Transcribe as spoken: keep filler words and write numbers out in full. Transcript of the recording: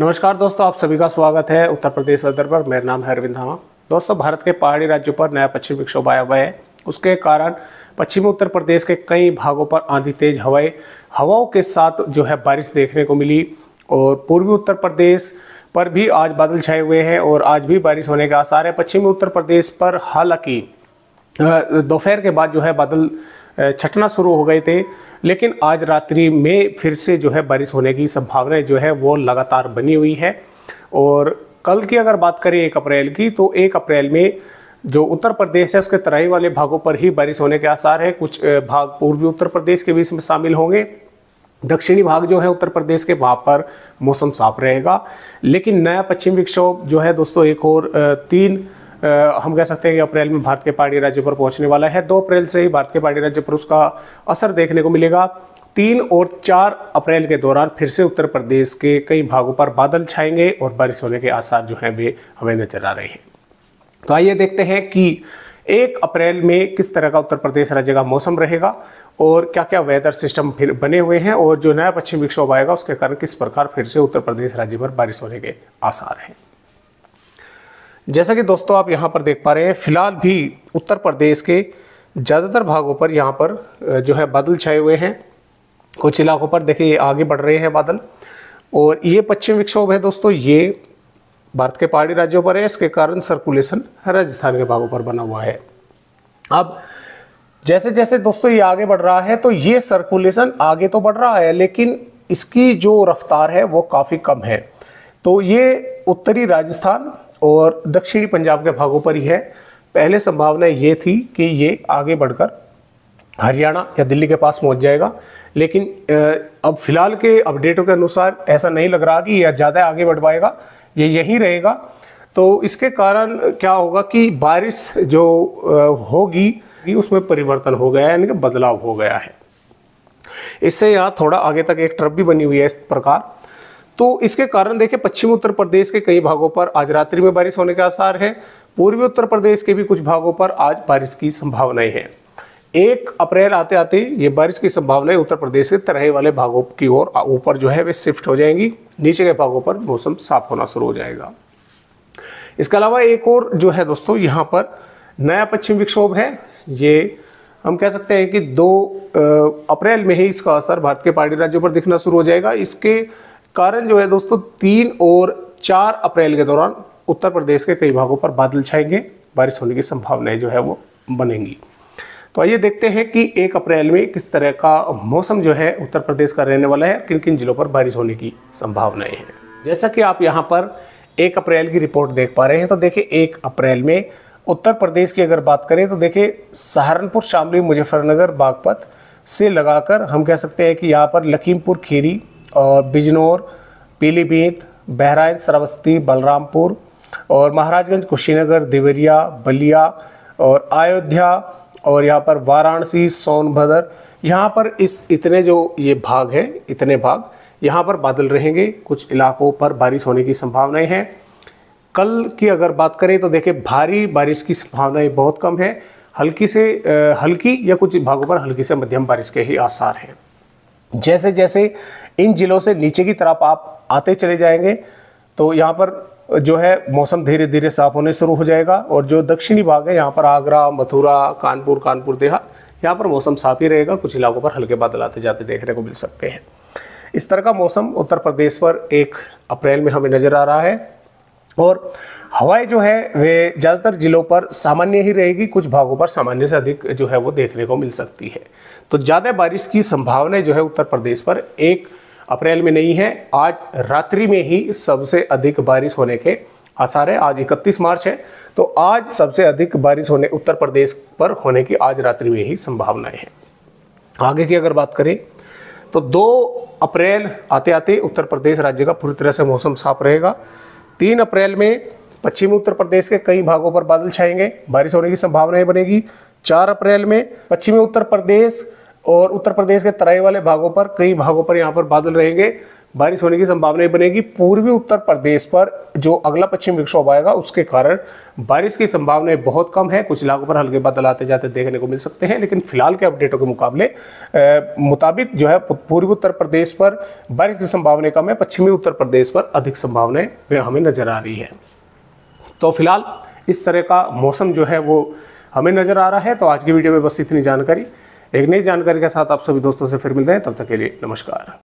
नमस्कार दोस्तों, आप सभी का स्वागत है उत्तर प्रदेश वेदर पर। मेरा नाम है अरविंद धामा। दोस्तों, भारत के पहाड़ी राज्यों पर नया पश्चिमी विक्षोभ आया हुआ है। उसके कारण पश्चिमी उत्तर प्रदेश के कई भागों पर आंधी तेज हवाएं हवाओं के साथ जो है बारिश देखने को मिली। और पूर्वी उत्तर प्रदेश पर भी आज बादल छाए हुए हैं और आज भी बारिश होने के आसार है। पश्चिमी उत्तर प्रदेश पर हालांकि दोपहर के बाद जो है बादल छटना शुरू हो गए थे, लेकिन आज रात्रि में फिर से जो है बारिश होने की संभावनाएं जो है वो लगातार बनी हुई है। और कल की अगर बात करें एक अप्रैल की, तो एक अप्रैल में जो उत्तर प्रदेश है उसके तराई वाले भागों पर ही बारिश होने के आसार है। कुछ भाग पूर्वी उत्तर प्रदेश के भी इसमें शामिल होंगे। दक्षिणी भाग जो है उत्तर प्रदेश के, वहाँ पर मौसम साफ रहेगा। लेकिन नया पश्चिमी विक्षोभ जो है दोस्तों एक और तीन Uh, हम कह सकते हैं कि अप्रैल में भारत के पहाड़ी राज्यों पर पहुंचने वाला है। दो अप्रैल से ही भारत के पहाड़ी राज्यों पर उसका असर देखने को मिलेगा। तीन और चार अप्रैल के दौरान फिर से उत्तर प्रदेश के कई भागों पर बादल छाएंगे और बारिश होने के आसार जो हैं वे हमें नजर आ रहे हैं। तो आइए देखते हैं कि एक अप्रैल में किस तरह का उत्तर प्रदेश राज्य का मौसम रहेगा और क्या क्या वेदर सिस्टम फिर बने हुए हैं, और जो नया पश्चिमी विक्षोभ आएगा उसके कारण किस प्रकार फिर से उत्तर प्रदेश राज्य पर बारिश होने के आसार हैं। जैसा कि दोस्तों आप यहाँ पर देख पा रहे हैं, फिलहाल भी उत्तर प्रदेश के ज़्यादातर भागों पर यहाँ पर जो है बादल छाए हुए हैं। कुछ इलाकों पर देखिए ये आगे बढ़ रहे हैं बादल, और ये पश्चिमी विक्षोभ है दोस्तों, ये भारत के पहाड़ी राज्यों पर है। इसके कारण सर्कुलेशन राजस्थान के भागों पर बना हुआ है। अब जैसे जैसे दोस्तों ये आगे बढ़ रहा है, तो ये सर्कुलेशन आगे तो बढ़ रहा है, लेकिन इसकी जो रफ्तार है वो काफ़ी कम है। तो ये उत्तरी राजस्थान और दक्षिणी पंजाब के भागों पर ही है। पहले संभावना ये थी कि ये आगे बढ़कर हरियाणा या दिल्ली के पास पहुंच जाएगा, लेकिन अब फिलहाल के अपडेटों के अनुसार ऐसा नहीं लग रहा कि यह ज़्यादा आगे बढ़ पाएगा, ये यहीं रहेगा। तो इसके कारण क्या होगा कि बारिश जो होगी उसमें परिवर्तन हो गया है, यानी कि बदलाव हो गया है। इससे यहाँ थोड़ा आगे तक एक ट्रफ भी बनी हुई है इस प्रकार। तो इसके कारण देखिए पश्चिमी उत्तर प्रदेश के कई भागों पर आज रात्रि में बारिश होने के आसार है। पूर्वी उत्तर प्रदेश के भी कुछ भागों पर आज बारिश की संभावनाएं हैं। एक अप्रैल आते आते ये बारिश की संभावनाएं उत्तर प्रदेश के तराई वाले भागों की ओर ऊपर जो है वे शिफ्ट हो जाएंगी। नीचे के भागों पर मौसम साफ होना शुरू हो जाएगा। इसके अलावा एक और जो है दोस्तों यहाँ पर नया पश्चिमी विक्षोभ है। ये हम कह सकते हैं कि दो अप्रैल में ही इसका असर भारत के पहाड़ी राज्यों पर दिखना शुरू हो जाएगा। इसके कारण जो है दोस्तों तीन और चार अप्रैल के दौरान उत्तर प्रदेश के कई भागों पर बादल छाएंगे, बारिश होने की संभावनाएं जो है वो बनेंगी। तो आइए देखते हैं कि एक अप्रैल में किस तरह का मौसम जो है उत्तर प्रदेश का रहने वाला है, किन किन जिलों पर बारिश होने की संभावनाएं हैं। जैसा कि आप यहाँ पर एक अप्रैल की रिपोर्ट देख पा रहे हैं, तो देखिए एक अप्रैल में उत्तर प्रदेश की अगर बात करें तो देखिए सहारनपुर, शामली, मुजफ्फरनगर, बागपत से लगाकर हम कह सकते हैं कि यहाँ पर लखीमपुर खीरी और बिजनौर, पीलीभीत, बहराइच, श्रावस्ती, बलरामपुर और महाराजगंज, कुशीनगर, देवरिया, बलिया और अयोध्या और यहाँ पर वाराणसी, सोनभद्र, यहाँ पर इस इतने जो ये भाग हैं, इतने भाग यहाँ पर बादल रहेंगे। कुछ इलाकों पर बारिश होने की संभावनाएं हैं। कल की अगर बात करें तो देखिए भारी बारिश की संभावनाएं बहुत कम है। हल्की से हल्की या कुछ भागों पर हल्की से मध्यम बारिश के ही आसार हैं। जैसे जैसे इन जिलों से नीचे की तरफ आप आते चले जाएंगे, तो यहाँ पर जो है मौसम धीरे धीरे साफ होने शुरू हो जाएगा। और जो दक्षिणी भाग है, यहाँ पर आगरा, मथुरा, कानपुर, कानपुर देहात, यहाँ पर मौसम साफ ही रहेगा। कुछ इलाकों पर हल्के बादल आते जाते देखने को मिल सकते हैं। इस तरह का मौसम उत्तर प्रदेश पर एक अप्रैल में हमें नजर आ रहा है। और हवाएं जो है वे ज़्यादातर जिलों पर सामान्य ही रहेगी। कुछ भागों पर सामान्य से अधिक जो है वो देखने को मिल सकती है। तो ज़्यादा बारिश की संभावनाएं जो है उत्तर प्रदेश पर एक अप्रैल में नहीं है। आज रात्रि में ही सबसे अधिक बारिश होने के आसार है। आज इकतीस मार्च है, तो आज सबसे अधिक बारिश होने उत्तर प्रदेश पर होने की आज रात्रि में ही संभावनाएं हैं। आगे की अगर बात करें तो दो अप्रैल आते आते उत्तर प्रदेश राज्य का पूरी तरह से मौसम साफ रहेगा। तीन अप्रैल में पश्चिमी उत्तर प्रदेश के कई भागों पर बादल छाएंगे, बारिश होने की संभावनाएं बनेगी। चार अप्रैल में पश्चिमी उत्तर प्रदेश और उत्तर प्रदेश के तराई वाले भागों पर कई भागों पर यहाँ पर बादल रहेंगे। बारिश होने की संभावना बनेगी। पूर्वी उत्तर प्रदेश पर जो अगला पश्चिमी विक्षोभ आएगा उसके कारण बारिश की संभावनाएं बहुत कम है। कुछ इलाकों पर हल्के बादल आते जाते देखने को मिल सकते हैं, लेकिन फिलहाल के अपडेटों के मुकाबले मुताबिक जो है पूर्वी उत्तर प्रदेश पर बारिश की संभावना कम है, पश्चिमी उत्तर प्रदेश पर अधिक संभावनाएं हमें नजर आ रही है। तो फिलहाल इस तरह का मौसम जो है वो हमें नजर आ रहा है। तो आज की वीडियो में बस इतनी जानकारी। एक नई जानकारी के साथ आप सभी दोस्तों से फिर मिलते हैं, तब तक के लिए नमस्कार।